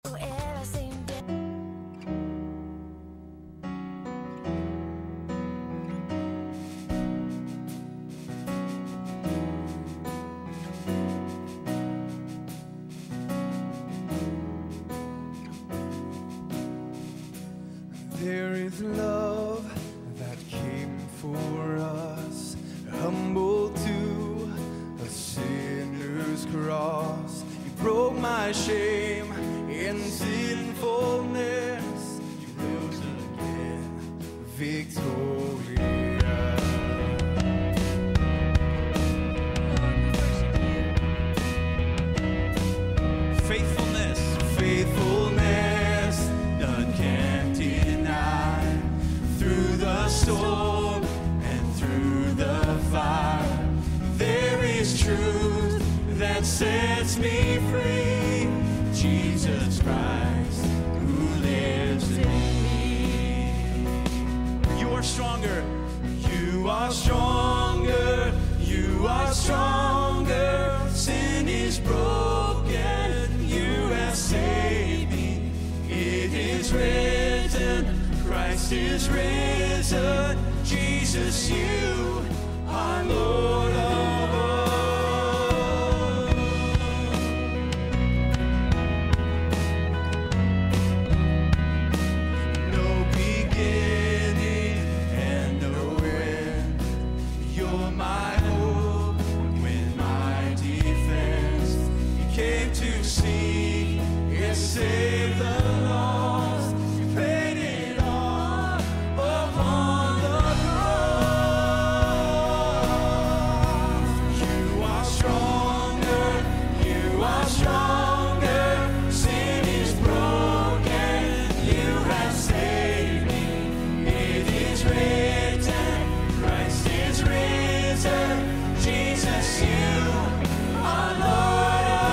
There is love that came for us, humble to a sinner's cross. You broke my shame and sinfulness. You rose again, victorious. Faithfulness, none can deny. Through the storm and through the fire, there is truth that sets me free. Jesus Christ, who lives in me. You are stronger. You are stronger. You are stronger. Sin is broken. You have saved me. It is written. Christ is risen. Jesus, you are Lord of all. No beginning and no end. You're my hope when my defense. You came to seek and save the lost. You paid it all upon the cross. You are stronger. You are stronger. Sin is broken. You have saved me. It is written. Christ is risen. Jesus, you are Lord of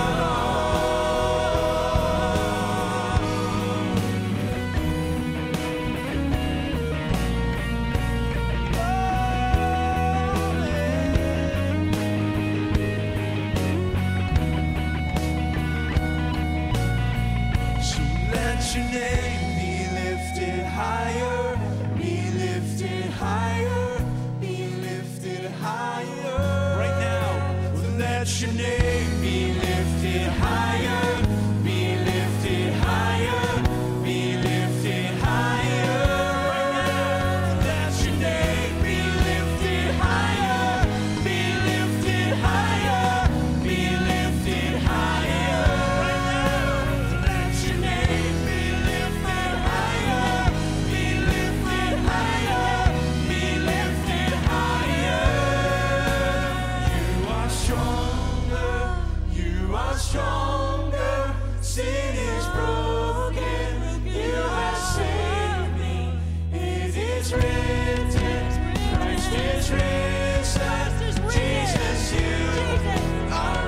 So let your name be lifted higher, be lifted higher, be lifted higher. Right now, let your name be lifted higher, be lifted higher, be lifted higher. Right now, let your name be lifted higher, be lifted higher, be lifted higher. Right now, let your name be lifted higher, be lifted higher, be lifted higher. You are stronger, you are stronger. Sin is broken, you have saved me. It is written, Christ is risen. Jesus, you are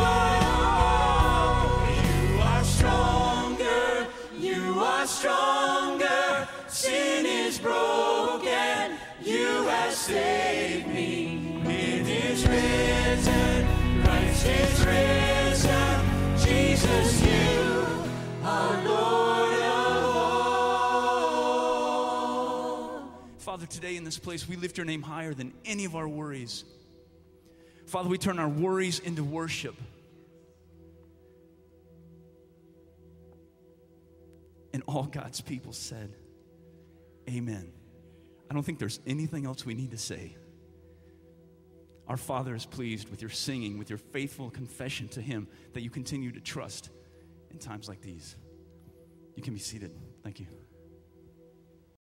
Lord. You are stronger, you are stronger. Sin is broken, you have saved me. It is written, Christ is risen. Jesus, you are Lord of all. Father, today in this place, we lift your name higher than any of our worries. Father, we turn our worries into worship. And all God's people said, amen. I don't think there's anything else we need to say. Our Father is pleased with your singing, with your faithful confession to him that you continue to trust in times like these. You can be seated. Thank you.